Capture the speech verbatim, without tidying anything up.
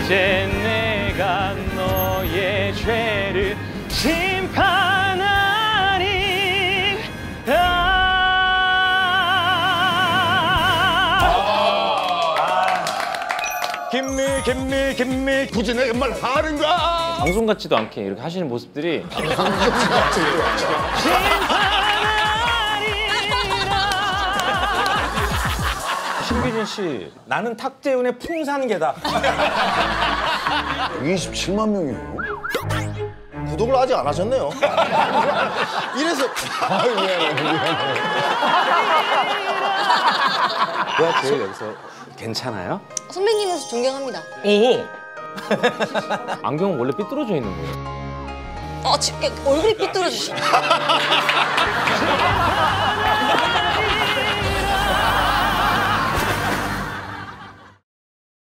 이제 내가 너의 죄를 심판하리. 김밀 김밀 김밀 굳이 내가 말 하는가? 방송 같지도 않게 이렇게 하시는 모습들이 신비진 씨, 나는 탁재훈의 풍사는 게다. 이십칠만 명이에요? 구독을 아직 안 하셨네요. 이래서 아유, 미안해, 미안해. 내가 제일 여기서 괜찮아요? 선배님으로서 존경합니다. 오! 안경은 원래 삐뚤어져 있는 거예요. 어, 지, 얼굴이 삐뚤어지시네.